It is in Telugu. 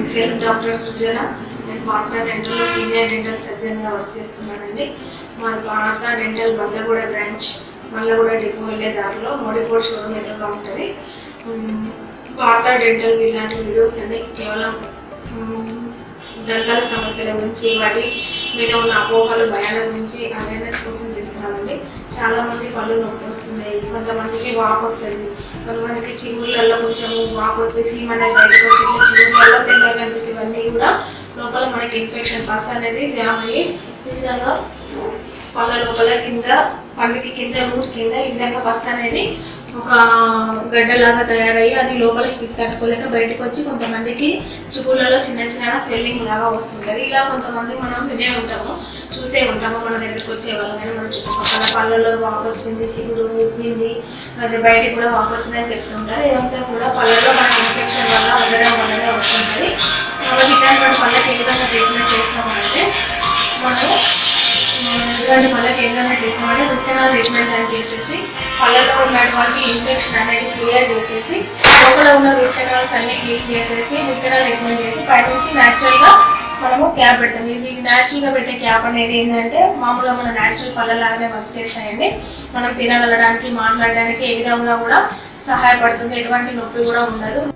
Self doctor Srujana. నేను పార్థా డెంటల్లో సీనియర్ డెంటల్ సర్జన్గా వర్క్ చేస్తున్నానండి. మా Partha dental Bandlaguda branch Bandlaguda depot వెళ్ళే దారిలో మోడీపోర్ట్ షోరూమ్ ఎదురుగా ఉంటుంది. పార్థా డెంటల్ ఇలాంటి వీడియోస్ అన్ని కేవలం దంతాల సమస్యల గురించి, వాటి మీద ఉన్న అపోహలు, భయాల గురించి అవేర్నెస్ కోసం చేస్తున్నామండి. చాలామంది పళ్ళు నొప్పి వస్తున్నాయి, కొంతమందికి వాపు వస్తుంది, కొంతమందికి చిగుళ్ళల్లో కొంచెం వాపు వచ్చేసి మన బయటకు వచ్చి చిగుళ్ళల్లో తెల్లగా కనిపిస్తే ఇవన్నీ కూడా లోపల మనకి ఇన్ఫెక్షన్ పస్ అనేది జామ్ అయ్యి ఈ విధంగా పళ్ళ లోపల కింద పండుకి కింద రూట్ కింద ఈ విధంగా పస్ అనేది ఒక గడ్డలాగా తయారయ్యి అది లోపల హీట్ తట్టుకోలేక బయటకు వచ్చి కొంతమందికి చిగుళ్ళలో చిన్న చిన్నగా స్వెల్లింగ్ లాగా వస్తుంటుంది. ఇలా కొంతమంది మనం వినే ఉంటాము, చూసే ఉంటాము. మన దగ్గరికి వచ్చే వాళ్ళు కానీ మన చుట్టుపక్కల పళ్ళలో వాపు వచ్చింది, చిగురు ఊపింది, అది బయటకు కూడా వాపు వచ్చిందని చెప్తుంటారు. ఇదంతా కూడా పళ్ళలో మనకి ఇన్ఫెక్షన్ వల్ల ఉండడం వల్లనే వస్తుంటుంది. కాబట్టి ఇట్లాంటి పళ్ళకి ఏ విధంగా ట్రీట్మెంట్ చేస్తామంటే మనం ఇలాంటి పళ్ళకి ఏ విధంగా చేస్తామంటే విత్తనాలు ట్రీట్మెంట్ అని చేసేసి పళ్ళలో ఉన్నటువంటి ఇన్ఫెక్షన్ అనేది క్లియర్ చేసేసి లోపల ఉన్న విత్తనాల్స్ అన్ని క్లీన్ చేసేసి విత్తనాలు ట్రీట్మెంట్ చేసి పైనుంచి న్యాచురల్గా మనము క్యాప్ పెడతాం. ఇది న్యాచురల్గా పెట్టే క్యాప్ అనేది ఏంటంటే మామూలుగా మన న్యాచురల్ పళ్ళలాగానే వర్క్ చేస్తాయండి. మనం తినగలడానికి, మాట్లాడడానికి ఏ విధంగా కూడా సహాయపడుతుంది, ఎటువంటి నొప్పి కూడా ఉండదు.